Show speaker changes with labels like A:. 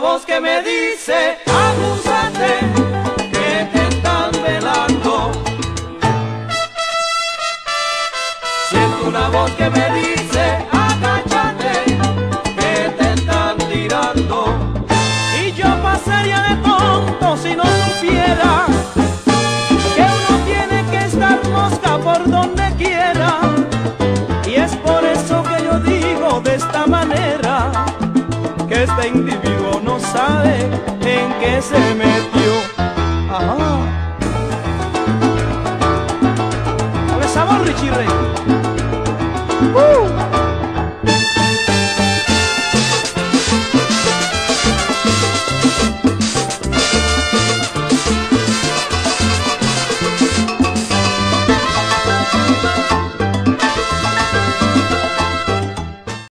A: voz que me dice, abúsate, que te están velando. Siento una voz que me dice, agáchate, que te están tirando. Y yo pasaría de tonto si no supiera que uno tiene que estar mosca por donde quiera. Y es por eso que yo digo de esta manera, que este individuo no sabe en qué se metió. Ajá. Dale sabor, Richie Rey.